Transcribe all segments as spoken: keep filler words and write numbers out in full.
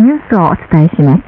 ニュースをお伝えします。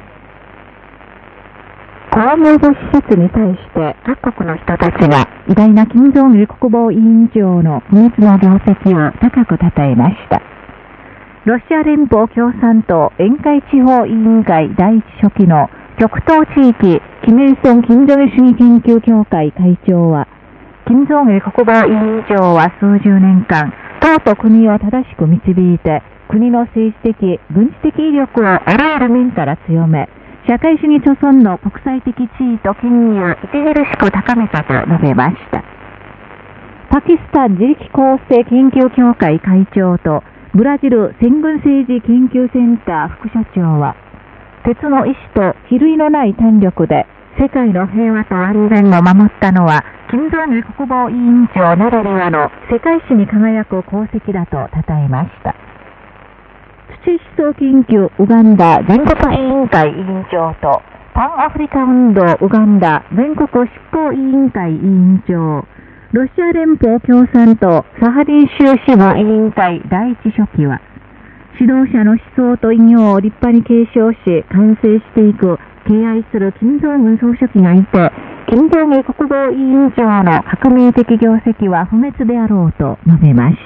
工業母施設に対して各国の人たちが偉大な金正日国防委員長の不滅の業績を高く称えました。ロシア連邦共産党沿海地方委員会第一書記の極東地域キミルソン金正日主義研究協会会長は、金正日国防委員長は数十年間、党と国を正しく導いて、国の政治的、軍事的威力をあらゆる面から強め、社会主義著存の国際的地位と権威を著しく高めたと述べました。パキスタン自力構成研究協会会長と、ブラジル戦軍政治研究センター副所長は、鉄の意志と比類のない胆力で世界の平和と安全を守ったのは、金正日国防委員長ならではの世界史に輝く功績だと称えました。土思想研究ウガンダ全国委員会委員長と、パンアフリカ運動ウガンダ全国執行委員会委員長、ロシア連邦共産党サハリン州支部委員会第一書記は、指導者の思想と偉業を立派に継承し、完成していく敬愛する金正恩総書記がいて、金正日国防委員長の革命的業績は不滅であろうと述べました。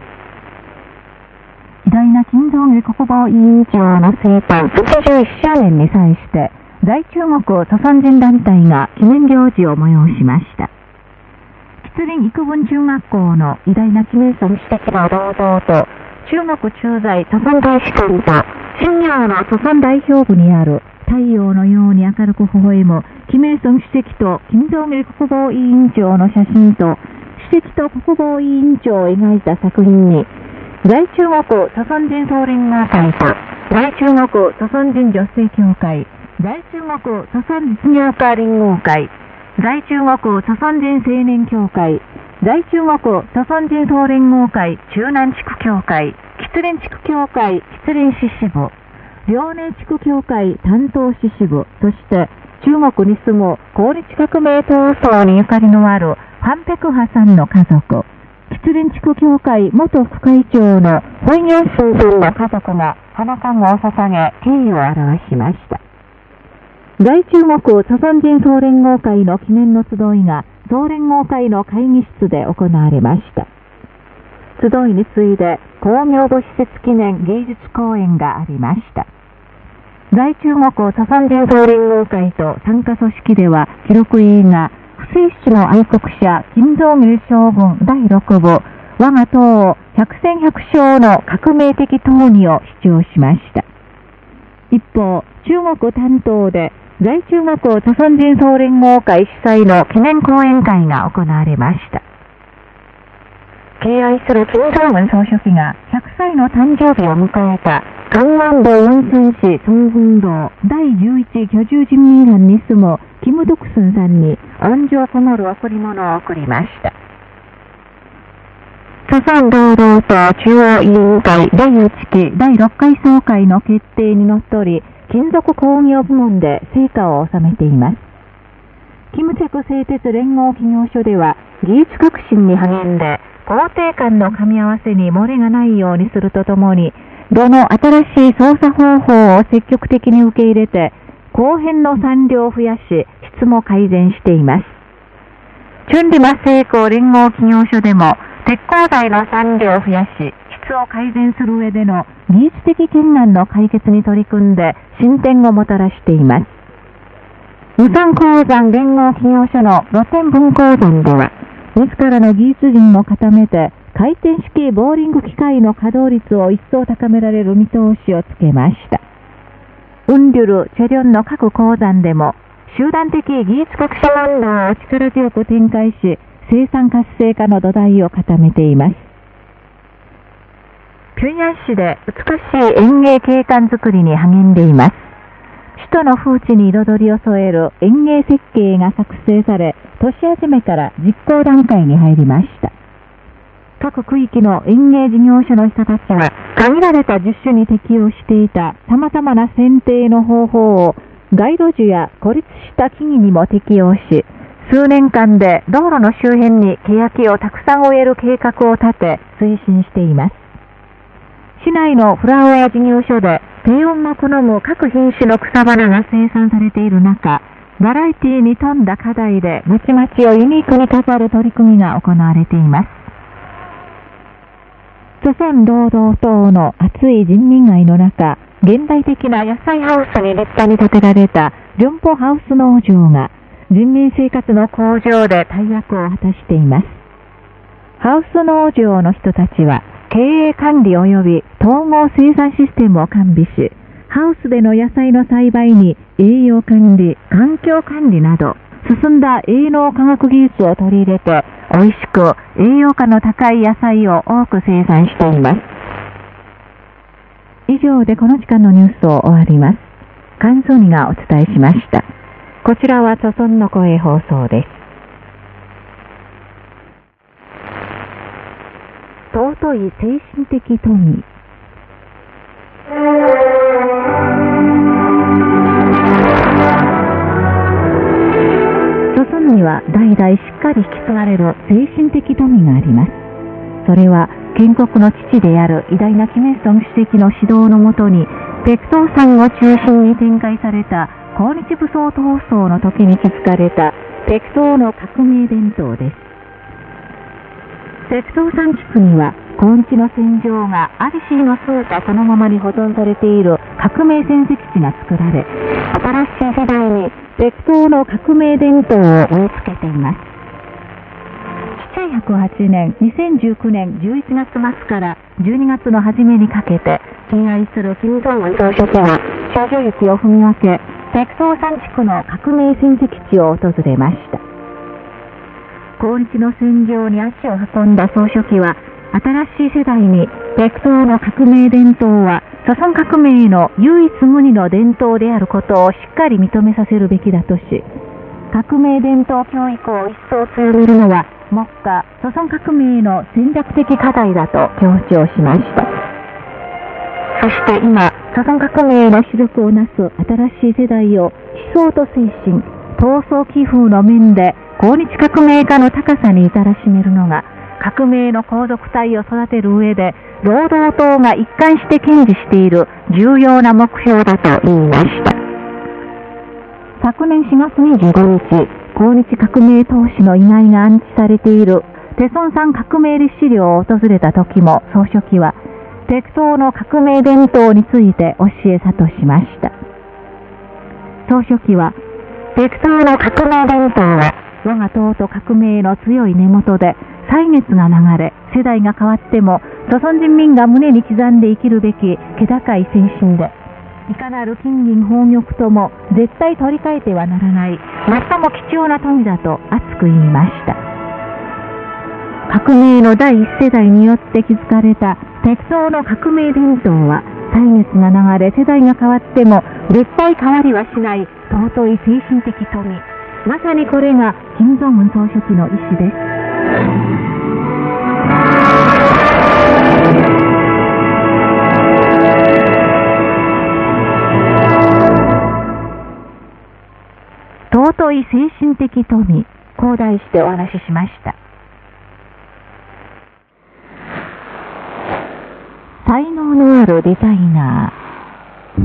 偉大な金正日国防委員長の生誕はちじゅういっしゅうねんに際して、在中国祖孫人団体が記念行事を催しました。吉林育文中学校の偉大なキム・イルソン主席の銅像と、中国駐在祖孫大使館と、新疆の祖孫代表部にある太陽のように明るく微笑むキム・イルソン主席と金正日国防委員長の写真と、主席と国防委員長を描いた作品に、在中国祖孫人総連合会と、在中国祖孫人女性協会、在中国祖孫実業家連合会、在中国祖孫人青年協会、在中国祖孫人総連合会中南地区協会、吉林地区協会吉林市支部、遼寧地区協会丹東市支部、そして中国に住む抗日革命闘争にゆかりのあるファンペクハさんの家族、吉林地区協会元副会長のホイヨンスンさんの家族が花冠を捧げ敬意を表しました。在中国祖孫人総連合会の記念の集いが総連合会の会議室で行われました。集いに次いで工業母施設記念芸術公演がありました。在中国祖孫人総連合会と参加組織では記録映画不正史の愛国者金正日将軍だいろく部我が党を百戦百勝の革命的闘技を主張しました。一方、中国担当で在中国祖孫人総連合会主催の記念講演会が行われました。敬愛する金正恩総書記がひゃくさいの誕生日を迎えた江安道雲山市東軍道だいじゅういち居住人民班に住むキム・ドクスンさんに恩情こもる贈り物を贈りました。祖孫労働党中央委員会だいいち期だいろっかい総会の決定にのっとり、金属工業部門で成果を収めています。キムチェク製鉄連合企業所では技術革新に励んで工程間の噛み合わせに漏れがないようにするとともに、炉の新しい操作方法を積極的に受け入れて後編の産量を増やし質も改善しています。チュンリマ製鋼連合企業所でも鉄鋼材の産量を増やし質を改善する上での技術的懸案の解決に取り組んで進展をもたらしています。無産鉱山連合企業所の露天分鉱山では自らの技術陣も固めて回転式ボーリング機械の稼働率を一層高められる見通しをつけました。ウンリュル、チェリョンの各鉱山でも集団的技術革新運動を力強く展開し生産活性化の土台を固めています。平壌市で美しい園芸景観づくりに励んでいます。首都の風致に彩りを添える園芸設計が作成され、年始めから実行段階に入りました。各区域の園芸事業所の人たちは、限られた樹種に適用していた様々な剪定の方法を街路樹や孤立した木々にも適用し、数年間で道路の周辺にケヤキをたくさん植える計画を立て推進しています。 市内のフラワー事業所で低温も好む各品種の草花が生産されている中、バラエティに富んだ課題でまちまちをユニークに飾る取り組みが行われています。朝鮮労働党の熱い人民愛の中、現代的な野菜ハウスに立派に建てられたリョンポハウス農場が人民生活の向上で大役を果たしています。ハウス農場の人たちは経営管理及び統合生産システムを完備し、ハウスでの野菜の栽培に栄養管理、環境管理など進んだ営農科学技術を取り入れて美味しく栄養価の高い野菜を多く生産しています。以上でこの時間のニュースを終わります。関東にがお伝えしました。こちらは朝鮮の声放送です。尊い精神的富。朝鮮には代々しっかり引き継がれる精神的富があります。それは建国の父である偉大なキム・イルソン主席の指導のもとに北東山を中心に展開された抗日武装闘争の時に築かれた北東の革命伝統です。北東山地区には今日の戦場がありしの姿そのままに保存されている革命戦跡地が作られ、新しい世代に北東の革命伝統を植え付けています。ななひゃくはちねん、にせんじゅうきゅうねんじゅういちがつ末からじゅうにがつの初めにかけて、敬愛する金正恩総書記は少女雪を踏み分け、北東山地区の革命戦跡地を訪れました。抗日の戦場に足を運んだ総書記は、新しい世代に北東の革命伝統は朝鮮革命の唯一無二の伝統であることをしっかり認めさせるべきだとし、革命伝統教育を一層強めるのは目下朝鮮革命の戦略的課題だと強調しました。そして今、朝鮮革命の主力をなす新しい世代を思想と精神、闘争気風の面で抗日革命家の高さに至らしめるのが、革命の皇族隊を育てる上で労働党が一貫して堅持している重要な目標だと言いました。昨年しがつにじゅうごにち、抗日革命闘士の遺骸が安置されているテソン山革命烈士寮を訪れた時も総書記は北東の革命伝統について教え諭しました。総書記は、北東の革命伝統は我が党と革命の強い根元で歳月が流れ、世代が変わっても朝鮮人民が胸に刻んで生きるべき気高い精神で、いかなる金銀宝玉とも絶対取り替えてはならない最も貴重な富だと熱く言いました。革命の第一世代によって築かれた北東の革命伝統は歳月が流れ、世代が変わっても絶対変わりはしない尊い精神的富。まさにこれが金正恩総書記の意志です。尊い精神的富、こう題してお話ししました。才能のあるデザイナー。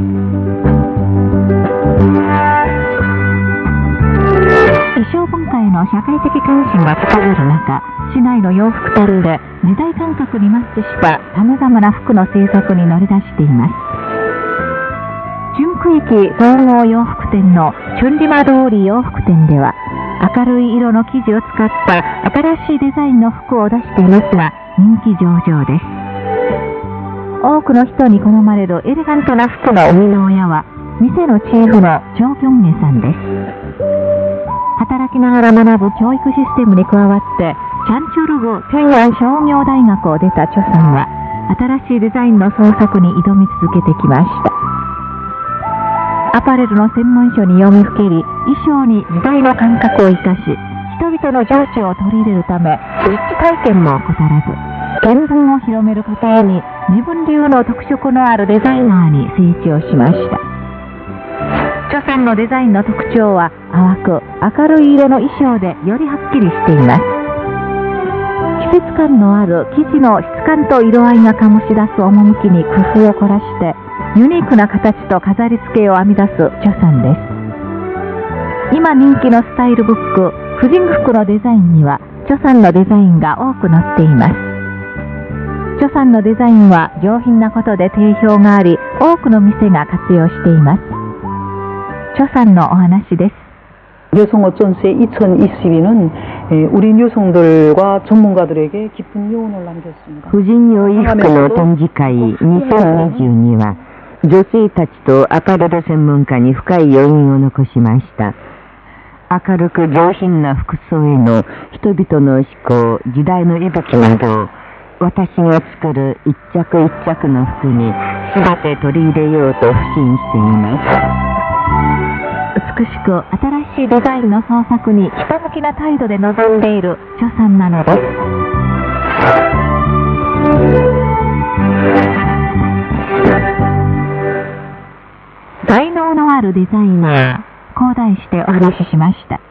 衣装文化への社会的関心が高まる中、市内の洋服タルで時代感覚にマッチした様々な服の製作に乗り出しています。中区域総合洋服店のチュンリマ通り洋服店では、明るい色の生地を使った新しいデザインの服を出していますが、人気上々です。多くの人に好まれるエレガントな服の生みの親は、店のチーフのチョ・ギョンゲさんです。働きながら学ぶ教育システムに加わって、チャンチュルグ平安商業大学を出たチョさんは、新しいデザインの創作に挑み続けてきました。アパレルの専門書に読みふけり、衣装に時代の感覚を生かし、人々の情緒を取り入れるため、実地体験も怠らず、見聞を広める過程に自分流の特色のあるデザイナーに成長しました。チョさんのデザインの特徴は淡く明るい色の衣装でよりはっきりしています。 季節感のある生地の質感と色合いが醸し出す趣に工夫を凝らしてユニークな形と飾り付けを編み出すチョさんです。今人気のスタイルブック婦人服のデザインにはチョさんのデザインが多く載っています。チョさんのデザインは上品なことで定評があり多くの店が活用しています。チョさんのお話です。 여성어촌세 이천이십이는 우리 여성들과 전문가들에게 깊은 요원을 남겼습니다. 婦人用衣服の展示会にせんにじゅうには女性たちとアパレル専門家に深い余韻を残しました。明るく上品な服装への人々の思考、時代の息吹などを私が作る一着一着の服に全て取り入れようと腐心しています。 美しく新しいデザインの創作にひたむきな態度で臨んでいるチョさんなのです。才能のあるデザイナー、こう題してお話ししました。